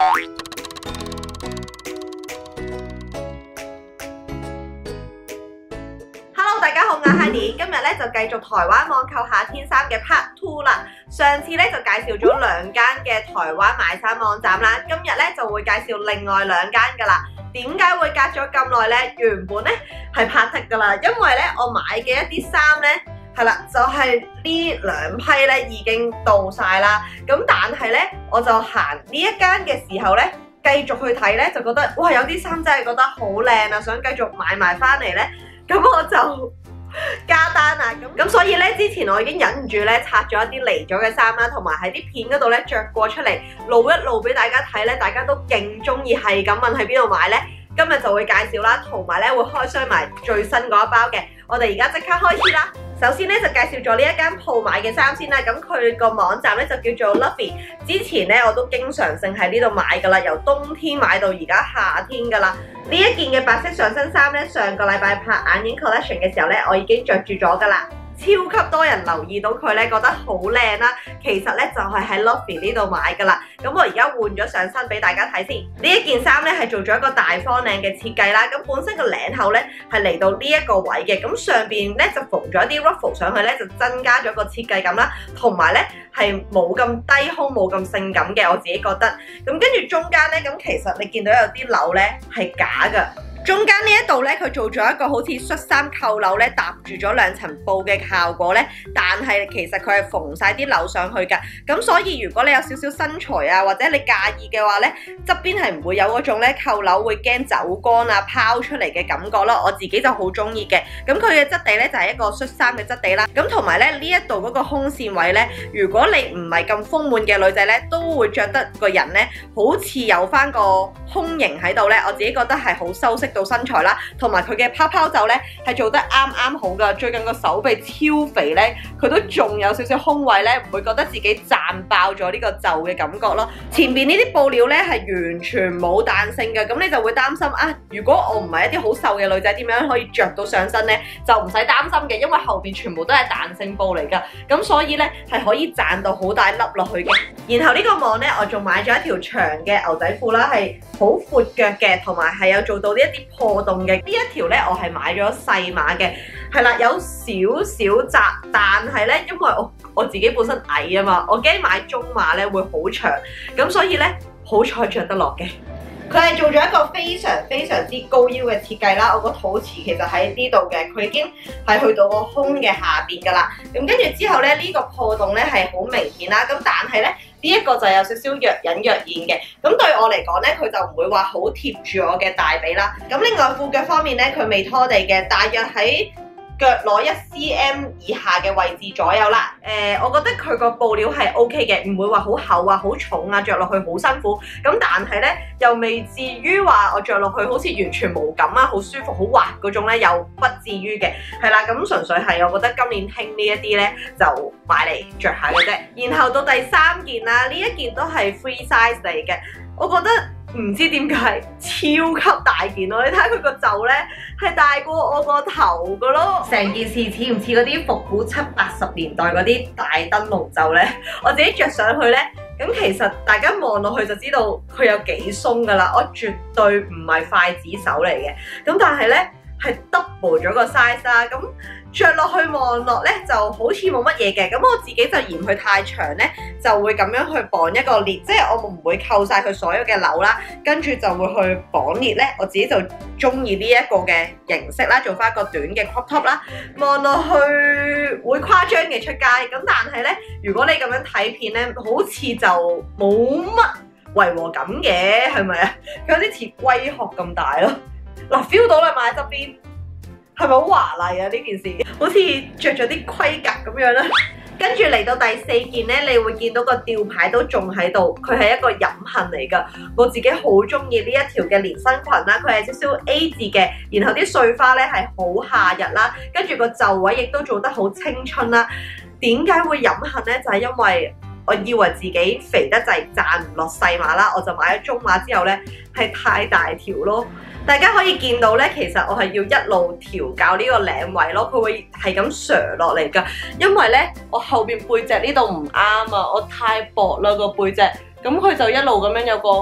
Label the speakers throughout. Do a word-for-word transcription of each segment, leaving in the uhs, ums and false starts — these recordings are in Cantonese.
Speaker 1: Hello， 大家好，我係 Heidi， 今日咧就繼續台灣網購夏天衫嘅 Part Two 啦。上次咧就介紹咗兩間嘅台灣買衫網站啦，今日咧就會介紹另外兩間噶啦。點解會隔咗咁耐咧？原本咧係拍剔噶啦，因為咧我買嘅一啲衫咧係啦，就係呢兩批咧已經到晒啦。咁但係咧我就行呢一間嘅時候咧，繼續去睇咧就覺得哇有啲衫真係覺得好靚啊，想繼續買埋翻嚟咧。咁我就加單啦，咁咁所以咧之前我已經忍唔住咧拆咗一啲嚟咗嘅衫啦，同埋喺啲片嗰度咧着過出嚟露一露俾大家睇咧，大家都勁中意，係咁問喺邊度買咧，今日就會介紹啦，同埋咧會開箱埋最新嗰一包嘅，我哋而家即刻開始啦。首先咧就介紹咗呢一間鋪買嘅衫先啦，咁佢個網站咧就叫做 Luffy， 之前咧我都經常性喺呢度買噶啦，由冬天買到而家夏天噶啦。呢一件嘅白色上身衫咧，上個禮拜拍眼影 collection 嘅時候咧，我已經着住咗噶啦。超級多人留意到佢咧，覺得好靚啦。其實咧就係喺 Luffy 呢度買噶啦。咁我而家換咗上身俾大家睇先。呢一件衫咧係做咗一個大方領嘅設計啦。咁本身個領口咧係嚟到呢一個位嘅。咁上邊咧就縫咗一啲 ruffle 上去咧，就增加咗個設計感啦。同埋咧係冇咁低胸，冇咁性感嘅，我自己覺得。咁跟住中間咧，咁其實你見到有啲紐咧係假噶。中間呢一度咧，佢做咗一個好似恤衫扣紐咧，搭住咗兩層布嘅效果咧。但係其實佢係縫晒啲紐上去㗎。咁所以如果你有少少身材啊，或者你介意嘅話咧，側邊係唔會有嗰種咧扣紐會驚走光啊拋出嚟嘅感覺咯。我自己就好中意嘅。咁佢嘅質地咧就係一個恤衫嘅質地啦。咁同埋咧呢一度嗰個胸線位咧，如果你唔係咁豐滿嘅女仔咧，都會着得個人咧好似有翻個胸型喺度咧。我自己覺得係好修飾到身材啦，同埋佢嘅泡泡袖咧係做得啱啱好噶。最近個手臂超肥咧，佢都仲有少少胸位咧，唔會覺得自己賺爆咗呢個袖嘅感覺咯。前邊呢啲布料咧係完全冇彈性嘅，咁你就會擔心啊，如果我唔係一啲好瘦嘅女仔，點樣可以着到上身咧？就唔使擔心嘅，因為後邊全部都係彈性布嚟噶，咁所以咧係可以賺到好大粒落去嘅。然後呢個網咧，我仲買咗一條長嘅牛仔褲啦，係好闊腳嘅，同埋係有做到呢一啲破洞嘅。呢一條咧，我係買咗細碼嘅，係啦，有少少窄，但係咧，因為我我自己本身矮啊嘛，我驚買中碼咧會好長，咁所以咧好彩着得落嘅。佢係做咗一個非常非常之高腰嘅設計啦，我個肚臍其實喺呢度嘅，佢已經係去到個胸嘅下邊噶啦。咁跟住之後咧，呢個破洞咧係好明顯啦。咁但係咧，呢一個就有少少若隱若現嘅。咁對我嚟講咧，佢就唔會話好貼住我嘅大髀啦。咁另外褲腳方面咧，佢未拖地嘅，大約喺腳攞一 cm 以下嘅位置左右啦。誒、呃，我覺得佢個布料係 OK 嘅，唔會話好厚啊、好重啊，着落去好辛苦。咁但係咧，又未至於話我着落去好似完全冇感啊，好舒服、好滑嗰種咧，又不至於嘅。係啦，咁純粹係我覺得今年興呢一啲咧，就買嚟着下嘅啫。然後到第三件啦，呢一件都係 free size 嚟嘅，我覺得。唔知點解超級大件咯！你睇下佢個袖咧係大過我個頭噶咯，成件事似唔似嗰啲復古七八十年代嗰啲大燈籠袖咧？我自己着上去咧，咁其實大家望落去就知道佢有幾鬆噶啦。我絕對唔係筷子手嚟嘅，咁但係咧係 double 咗個 size 啦。咁着落去望落咧就好似冇乜嘢嘅，咁我自己就嫌佢太長咧，就會咁樣去綁一個裂，即係我唔會扣晒佢所有嘅紐啦，跟住就會去綁裂咧。我自己就中意呢一個嘅形式啦，做翻一個短嘅 crop top 啦，望落去會誇張嘅出街。咁但係咧，如果你咁樣睇片咧，好似就冇乜違和感嘅，係咪啊？佢有啲似龜殼咁大咯。嗱 feel 到啦，買喺側邊。係咪好華麗啊？呢件事好似着咗啲盔甲咁樣啦。跟住嚟到第四件咧，你會見到個吊牌都仲喺度，佢係一個飲恨嚟㗎。我自己好中意呢一條嘅連身裙啦，佢係少少 A 字嘅，然後啲碎花咧係好夏日啦，跟住個袖位亦都做得好青春啦。點解會飲恨咧？就係因為我以為自己肥得滯賺唔落細碼啦，我就買咗中碼之後咧係太大條咯。大家可以見到咧，其實我係要一路調校呢個領位咯，佢會係咁削落嚟㗎。因為咧，我後邊背脊呢度唔啱啊，我太薄啦個背脊，咁佢就一路咁樣有個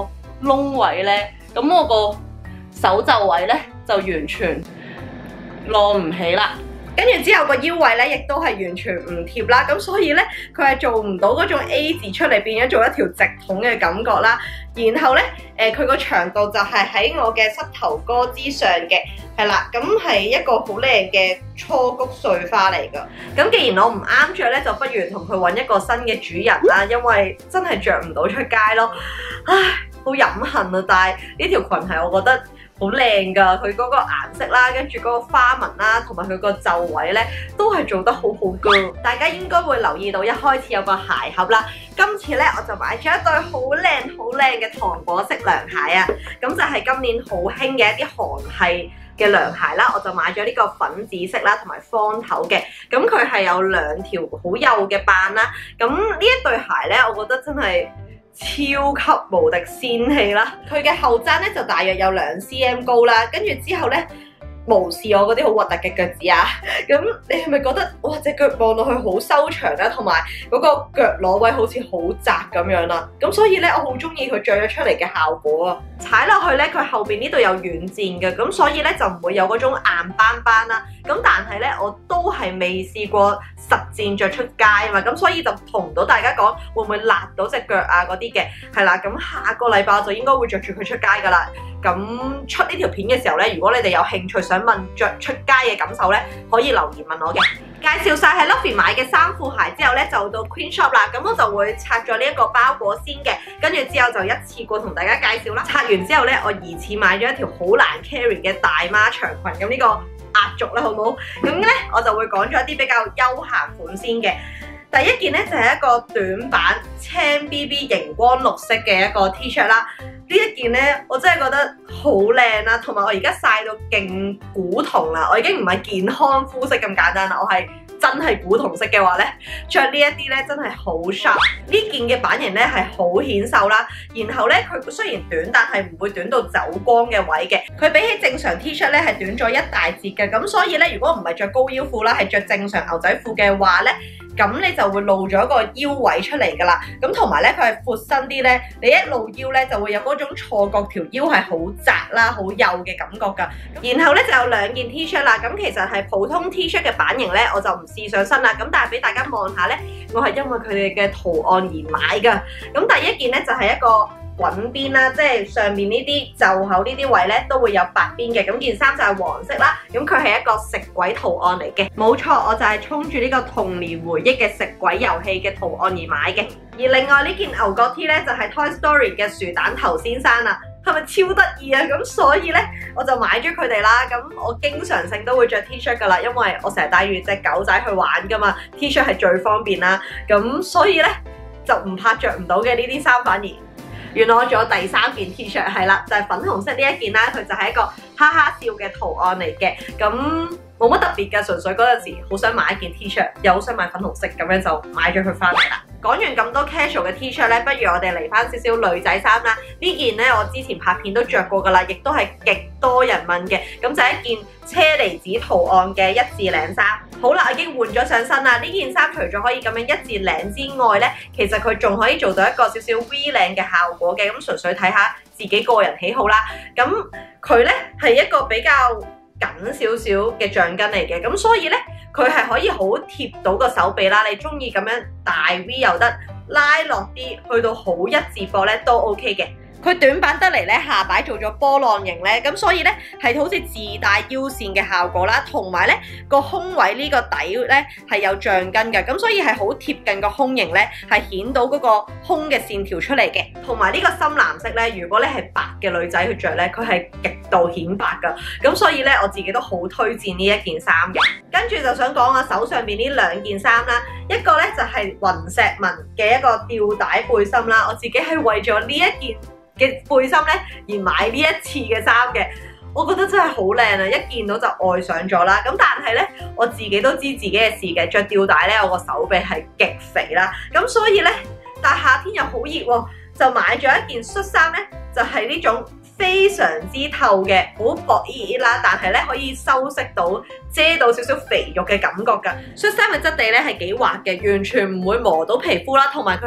Speaker 2: 窿位咧，咁我個手袖位咧就完全晾唔起啦。
Speaker 1: 跟住之後個腰位咧，亦都係完全唔貼啦，咁所以咧佢係做唔到嗰種 A 字出嚟，變咗做一條直筒嘅感覺啦。然後咧，誒佢個長度就係喺我嘅膝頭哥之上嘅，係啦，咁係一個好靚嘅初菊碎花嚟㗎。咁既然我唔啱着咧，就不如同佢揾一個新嘅主人啦，因為真係着唔到出街咯。唉，好飲恨啊！但係呢條裙係我覺得好靚噶，佢嗰個顏色啦，跟住嗰個花紋啦，同埋佢個袖位咧，都係做得好好噶。大家應該會留意到一開始有個鞋盒啦，今次咧我就買咗一對好靚好靚嘅糖果色涼鞋啊！咁就係今年好興嘅一啲韓系嘅涼鞋啦，我就買咗呢個粉紫色啦，同埋方頭嘅。咁佢係有兩條好幼嘅斑啦。咁呢一對鞋咧，我覺得真係超級無敵仙氣啦！佢嘅後踭咧就大約有兩 cm 高啦，跟住之後咧無視我嗰啲好核突嘅腳趾啊！咁你係咪覺得哇隻腳望落去好修長啦，同埋嗰個腳踝位好似好窄咁樣啦？咁所以咧我好中意佢着咗出嚟嘅效果啊！踩落去咧佢後邊呢度有軟墊嘅，咁所以咧就唔會有嗰種硬斑斑啦。咁但係咧我都係未試過實戰着出街啊嘛，咁所以就同唔到大家講會唔會辣到隻腳啊嗰啲嘅，係啦。咁下個禮拜我就應該會着住佢出街噶啦。咁出呢條片嘅時候咧，如果你哋有興趣想問着出街嘅感受咧，可以留言問我嘅。介紹晒喺 Lovely 買嘅衫褲鞋之後咧，就到 Queen Shop 啦。咁我就會拆咗呢一個包裹先嘅，跟住之後就一次過同大家介紹啦。拆完之後咧，我疑似買咗一條好難 carry 嘅大媽長裙，咁呢個壓軸啦，好唔好？咁咧我就會講咗一啲比較休閒款先嘅。第一件咧就係一個短版青 B B 熒光綠色嘅一個 T-shirt 啦。呢一件咧，我真係覺得好靚啦，同埋我而家曬到勁古銅啦，我已經唔係健康膚色咁簡單啦，我係真係古銅色嘅話咧，着呢一啲咧真係好 sharp。呢件嘅版型咧係好顯瘦啦，然後咧佢雖然短，但係唔會短到走光嘅位嘅。佢比起正常 T-shirt 咧係短咗一大截嘅，咁所以咧如果唔係着高腰褲啦，係着正常牛仔褲嘅話咧，咁你就會露咗個腰位出嚟㗎啦。咁同埋咧佢係闊身啲咧，你一露腰咧就會有嗰種錯覺條腰係好窄啦、好幼嘅感覺㗎。然後咧就有兩件 T-shirt 啦，咁其實係普通 T-shirt 嘅版型咧，我就唔試上身啦。咁但係俾大家望下咧，我係因為佢哋嘅圖案而買㗎。咁第一件咧就係一個滾邊啦，即係上面呢啲袖口呢啲位咧都會有白邊嘅，咁件衫就係黃色啦，咁佢係一個食鬼圖案嚟嘅，冇錯，我就係衝住呢個童年回憶嘅食鬼遊戲嘅圖案而買嘅。而另外呢件牛角 T 咧就係 Toy Story 嘅薯蛋頭先生啦，係咪超得意啊？咁所以咧我就買咗佢哋啦。咁我經常性都會着 T-shirt 噶啦，因為我成日帶住隻狗仔去玩噶嘛 ，T-shirt 係最方便啦。咁所以咧就唔怕着唔到嘅呢啲衫，反而。原來我仲有第三件 T-shirt 係啦，就係粉紅色呢一件啦，佢就係一個哈哈笑嘅圖案嚟嘅，咁冇乜特別嘅，純粹嗰陣時好想買一件 T-shirt，又好想買粉紅色，咁樣就買咗佢翻嚟啦。講完咁多 casual 嘅 T-shirt 咧，不如我哋嚟翻少少女仔衫啦。呢件咧我之前拍片都着過噶啦，亦都係極多人問嘅，咁就係一件車厘子圖案嘅一字領衫。好啦，我已經換咗上身啦。呢件衫除咗可以咁樣一字領之外咧，其實佢仲可以做到一個少少 V 領嘅效果嘅，咁純粹睇下自己個人喜好啦。咁佢咧係一個比較緊少少嘅橡筋嚟嘅，咁所以咧佢係可以好貼到個手臂啦。你中意咁樣大 V 又得，拉落啲去到好一字膊咧都 OK 嘅。佢短版得嚟咧，下擺做咗波浪形咧，咁所以咧係好似自帶腰線嘅效果啦，同埋咧個胸位呢個底咧係有橡筋嘅，咁所以係好貼近個胸型咧，係顯到嗰個胸嘅線條出嚟嘅。同埋呢個深藍色咧，如果你係白嘅女仔去着咧，佢係極度顯白噶，咁所以咧我自己都好推薦呢一件衫嘅。跟住就想講我手上邊呢兩件衫啦，一個咧就係雲石紋嘅一個吊帶背心啦，我自己係為咗呢一件嘅背心咧而買呢一次嘅衫嘅，我覺得真係好靚啊！一見到就愛上咗啦。咁但係咧，我自己都知自己嘅事嘅，着吊帶咧，我個手臂係極肥啦。咁所以咧，但係夏天又好熱喎，就買咗一件恤衫咧，就係呢種非常之透嘅，好薄熱熱啦，但係咧可以修飾到遮到少少肥肉嘅感覺㗎。恤衫嘅質地咧係幾滑嘅，完全唔會磨到皮膚啦，同埋佢係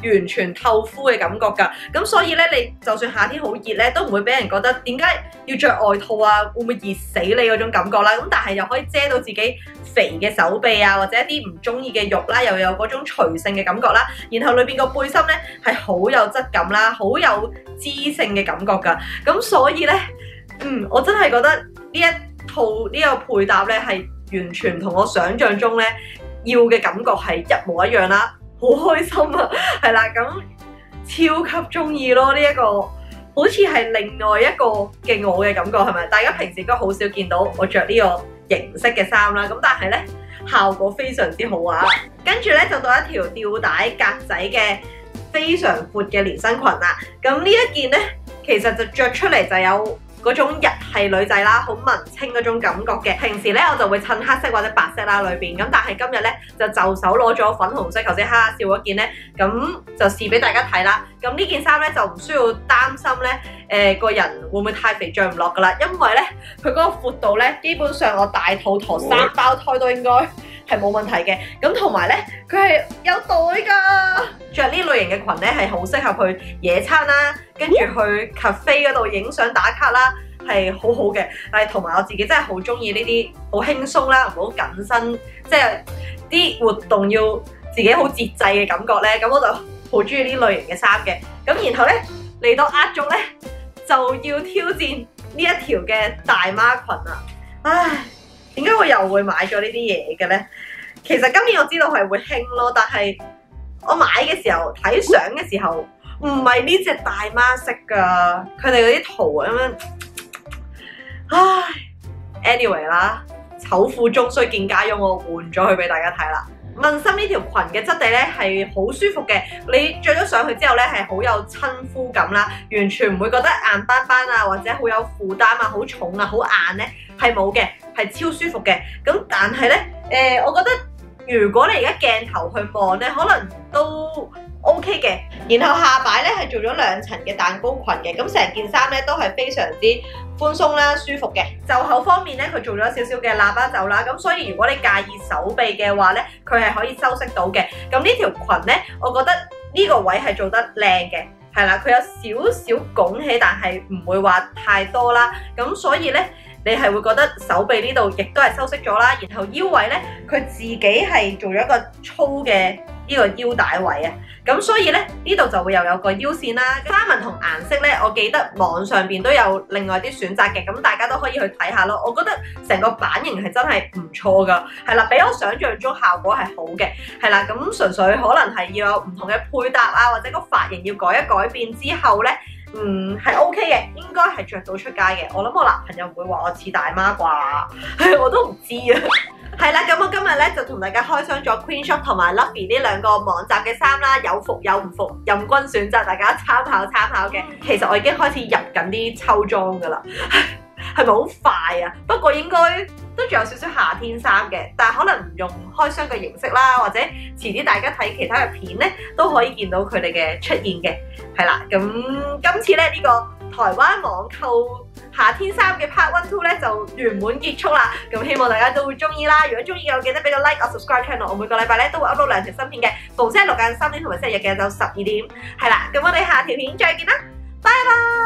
Speaker 1: 完全透膚嘅感覺㗎。咁所以咧，你就算夏天好熱咧，都唔會俾人覺得點解要着外套啊，會唔會熱死你嗰種感覺啦。咁但係又可以遮到自己肥嘅手臂啊，或者一啲唔中意嘅肉啦，又有嗰種隨性嘅感覺啦。然後裏邊個背心咧係好有質感啦，好有知性嘅感覺㗎。咁所以咧，嗯，我真係覺得呢一套呢個配搭咧係完全同我想象中咧要嘅感覺係一模一樣啦，好開心啊，係啦，咁超級中意咯，呢一個好似係另外一個嘅我嘅感覺，係咪？大家平時都好少見到我着呢個形式嘅衫啦，咁但係咧效果非常之好啊。跟住咧就到一條吊帶格仔嘅非常闊嘅連身裙啦。咁呢一件咧其實就着出嚟就有嗰種日系女仔啦，好文青嗰種感覺嘅。平時咧我就會襯黑色或者白色啦裏邊，咁但係今日咧就就手攞咗粉紅色，頭先哈哈笑嗰件咧，咁就試俾大家睇啦。咁呢件衫咧就唔需要擔心咧，誒、呃、個人會唔會太肥着唔落噶啦，因為咧佢嗰個闊度咧，基本上我大肚陀三胞胎都應該係冇問題嘅。咁同埋咧佢係有袋㗎，着呢類型嘅裙咧係好適合去野餐啦，跟住去 cafe 嗰度影相打卡啦，係好好嘅。但係同埋我自己真係好中意呢啲好輕鬆啦，唔好緊身，即係啲活動要自己好節制嘅感覺咧。咁我就好中意呢類型嘅衫嘅。咁然後咧嚟到壓軸咧就要挑戰呢一條嘅大媽裙啊！唉，點解我又會買咗呢啲嘢嘅咧？其實今年我知道係會興咯，但係我買嘅時候睇相嘅時候唔係呢隻大媽色㗎，佢哋嗰啲圖咁樣。唉 ，anyway 啦，醜婦終須見家翁，我換咗佢俾大家睇啦。問心呢條裙嘅質地咧係好舒服嘅，你着咗上去之後咧係好有親膚感啦，完全唔會覺得硬邦邦啊，或者好有負擔啊、好重啊、好硬咧，係冇嘅，係超舒服嘅。咁但係咧，誒、呃，我覺得如果你而家鏡頭去望咧，可能都 OK 嘅。然後下擺咧係做咗兩層嘅蛋糕裙嘅，咁成件衫咧都係非常之寬鬆啦，舒服嘅。袖口方面咧，佢做咗少少嘅喇叭袖啦，咁所以如果你介意手臂嘅話咧，佢係可以修飾到嘅。咁呢條裙咧，我覺得呢個位係做得靚嘅，係啦，佢有少少拱起，但係唔會話太多啦。咁所以咧，你係會覺得手臂呢度亦都係修飾咗啦。然後腰位咧，佢自己係做咗一個粗嘅呢個腰帶位啊。咁所以咧，呢度就會又有個腰線啦。花紋同顏色咧，我記得網上邊都有另外啲選擇嘅，咁大家都可以去睇下咯。我覺得成個版型係真係唔錯噶，係啦，比我想象中效果係好嘅，係啦。咁純粹可能係要有唔同嘅配搭啊，或者個髮型要改一改變之後咧，嗯係 OK 嘅，應該係着到出街嘅。我諗我男朋友唔會話我似大媽啩，我都唔知啊。係啦，咁我今日咧就同大家開箱咗 Queen Shop 同埋 Lovely 呢兩個網站嘅衫啦，有服有唔服，任君選擇，大家參考參考嘅。其實我已經開始入緊啲秋裝噶啦，係咪好快啊？不過應該都仲有少少夏天衫嘅，但係可能唔用開箱嘅形式啦，或者遲啲大家睇其他嘅片咧，都可以見到佢哋嘅出現嘅。係啦，咁今次咧呢、這個台灣網購夏天衫嘅 part one two 咧就圓滿結束啦，咁希望大家都會中意啦。如果中意嘅，我記得俾個 like， 我 subscribe channel， 我每個禮拜咧都會 upload 兩條新片嘅，逢星期六晏三點同埋星期日嘅就十二點。係啦，咁我哋下條片再見啦，拜拜。